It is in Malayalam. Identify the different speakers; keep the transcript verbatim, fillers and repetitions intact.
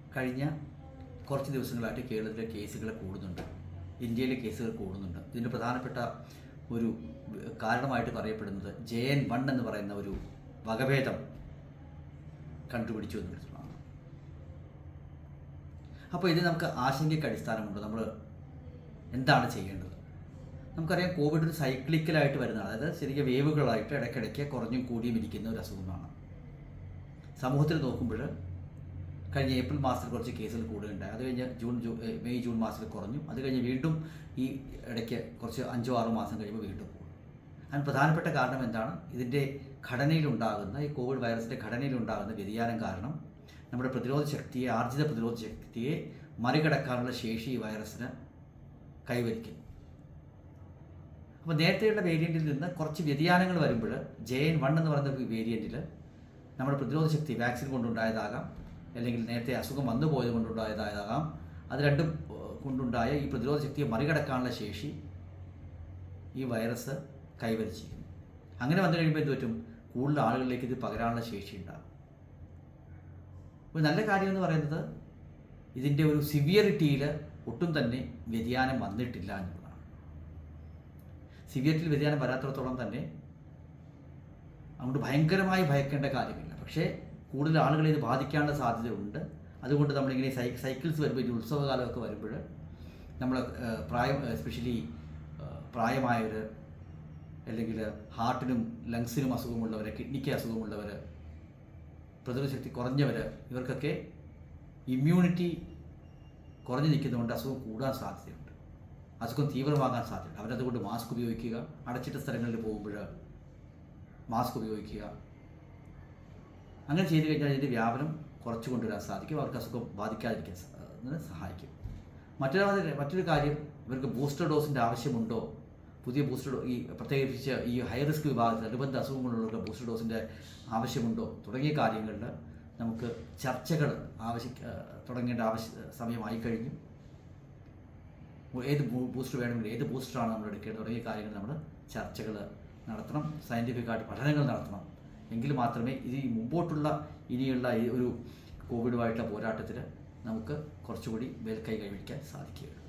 Speaker 1: കഴിഞ്ഞ കുറച്ച് ദിവസങ്ങളായിട്ട് കേരളത്തിലെ കേസുകൾ കൂടുന്നുണ്ട്, ഇന്ത്യയിലെ കേസുകൾ കൂടുന്നുണ്ട്. ഇതിൻ്റെ പ്രധാനപ്പെട്ട ഒരു കാരണമായിട്ട് പറയപ്പെടുന്നത് ജെ എൻ വൺ എന്ന് പറയുന്ന ഒരു വകഭേദം കണ്ടുപിടിച്ചു എന്നുള്ളതാണ്. അപ്പോൾ ഇത് നമുക്ക് ആശങ്കയ്ക്ക് അടിസ്ഥാനമുണ്ട്. നമ്മൾ എന്താണ് ചെയ്യേണ്ടത്? നമുക്കറിയാം, കോവിഡ് ഒരു സൈക്ലിക്കലായിട്ട് വരുന്നതാണ്. അതായത് ശരിക്കും വേവുകളായിട്ട് ഇടയ്ക്കിടയ്ക്ക് കുറഞ്ഞും കൂടിയും ഇരിക്കുന്ന ഒരു അസുഖമാണ്. സമൂഹത്തിൽ നോക്കുമ്പോൾ കഴിഞ്ഞ ഏപ്രിൽ മാസത്തിൽ കുറച്ച് കേസുകൾ കൂടുകയുണ്ടായി. അത് കഴിഞ്ഞ് ജൂൺ ജൂ മെയ് ജൂൺ മാസത്തിൽ കുറഞ്ഞു. അത് കഴിഞ്ഞ് വീണ്ടും ഈ ഇടയ്ക്ക് കുറച്ച് അഞ്ചോ ആറോ മാസം കഴിയുമ്പോൾ വീണ്ടും കൂടും. അതിന് പ്രധാനപ്പെട്ട കാരണം എന്താണ്? ഇതിൻ്റെ ഘടനയിലുണ്ടാകുന്ന, ഈ കോവിഡ് വൈറസിൻ്റെ ഘടനയിലുണ്ടാകുന്ന വ്യതിയാനം കാരണം നമ്മുടെ പ്രതിരോധ ശക്തിയെ, ആർജിത പ്രതിരോധ ശക്തിയെ മറികടക്കാനുള്ള ശേഷി ഈ വൈറസിന് കൈവരിക്കുന്നു. അപ്പോൾ നേരത്തെയുള്ള വേരിയൻറ്റിൽ നിന്ന് കുറച്ച് വ്യതിയാനങ്ങൾ വരുമ്പോൾ ജെ എൻ വൺ എന്ന് പറയുന്ന വേരിയൻറ്റിൽ നമ്മുടെ പ്രതിരോധ ശക്തി വാക്സിൻ കൊണ്ടുണ്ടായതാകാം, അല്ലെങ്കിൽ നേരത്തെ അസുഖം വന്നു പോയത് കൊണ്ടുണ്ടായതാകാം, അത് രണ്ടും കൊണ്ടുണ്ടായ ഈ പ്രതിരോധ ശക്തിയെ മറികടക്കാനുള്ള ശേഷി ഈ വൈറസ് കൈവരിച്ചിരിക്കുന്നു. അങ്ങനെ വന്നു കഴിയുമ്പോൾ എന്ത് പറ്റും? കൂടുതൽ ആളുകളിലേക്ക് ഇത് പകരാനുള്ള ശേഷി ഉണ്ടാകും. ഒരു നല്ല കാര്യം എന്ന് പറയുന്നത് ഇതിൻ്റെ ഒരു സിവിയറിറ്റിയിൽ ഒട്ടും തന്നെ വ്യതിയാനം വന്നിട്ടില്ല എന്നുള്ളതാണ്. സിവിയറിറ്റിയിൽ വ്യതിയാനം വരാത്തിടത്തോളം തന്നെ അങ്ങോട്ട് ഭയങ്കരമായി ഭയക്കേണ്ട കാര്യമില്ല. പക്ഷേ കൂടുതൽ ആളുകളെ ഇത് ബാധിക്കാനുള്ള സാധ്യതയുണ്ട്. അതുകൊണ്ട് നമ്മളിങ്ങനെ സൈ സൈക്കിൾസ് വരുമ്പോൾ, ഈ ഉത്സവകാലമൊക്കെ വരുമ്പോൾ നമ്മൾ പ്രായം, എസ്പെഷ്യലി പ്രായമായവർ, അല്ലെങ്കിൽ ഹാർട്ടിനും ലങ്സിനും അസുഖമുള്ളവർ, കിഡ്നിക്ക് അസുഖമുള്ളവർ, പ്രതിരോധ ശക്തി കുറഞ്ഞവർ, ഇവർക്കൊക്കെ ഇമ്മ്യൂണിറ്റി കുറഞ്ഞു നിൽക്കുന്നതുകൊണ്ട് അസുഖം കൂടാൻ സാധ്യതയുണ്ട്, അസുഖം തീവ്രമാകാൻ സാധ്യതയുണ്ട്. അവരതുകൊണ്ട് മാസ്ക് ഉപയോഗിക്കുക, അടച്ചിട്ട സ്ഥലങ്ങളിൽ പോകുമ്പോൾ മാസ്ക് ഉപയോഗിക്കുക. അങ്ങനെ ചെയ്തു കഴിഞ്ഞാൽ ഇതിൻ്റെ വ്യാപനം കുറച്ചു കൊണ്ടുവരാൻ സാധിക്കും, അവർക്ക് അസുഖം ബാധിക്കാതിരിക്കാൻ സഹായിക്കും. മറ്റൊരു മറ്റൊരു കാര്യം, ഇവർക്ക് ബൂസ്റ്റർ ഡോസിൻ്റെ ആവശ്യമുണ്ടോ, പുതിയ ബൂസ്റ്റർ ഡോ ഈ പ്രത്യേകിച്ച് ഈ ഹൈ റിസ്ക് വിഭാഗത്തിൽ അനുബന്ധ അസുഖങ്ങളുള്ളവർക്ക് ബൂസ്റ്റർ ഡോസിൻ്റെ ആവശ്യമുണ്ടോ തുടങ്ങിയ കാര്യങ്ങളിൽ നമുക്ക് ചർച്ചകൾ ആവശ്യ തുടങ്ങേണ്ട ആവശ്യ സമയമായി കഴിഞ്ഞു. ഏത് ബൂസ്റ്റർ വേണമെങ്കിൽ ഏത് ബൂസ്റ്ററാണ് നമ്മൾ എടുക്കേണ്ടത് തുടങ്ങിയ കാര്യങ്ങൾ നമ്മൾ ചർച്ചകൾ നടത്തണം, സയൻറ്റിഫിക്കായിട്ട് പഠനങ്ങൾ നടത്തണം. എങ്കിൽ മാത്രമേ ഇത് മുമ്പോട്ടുള്ള ഇനിയുള്ള ഈ ഒരു കോവിഡുമായിട്ടുള്ള പോരാട്ടത്തിൽ നമുക്ക് കുറച്ചുകൂടി മേൽക്കൈ കൈവരിക്കാൻ സാധിക്കുകയുള്ളൂ.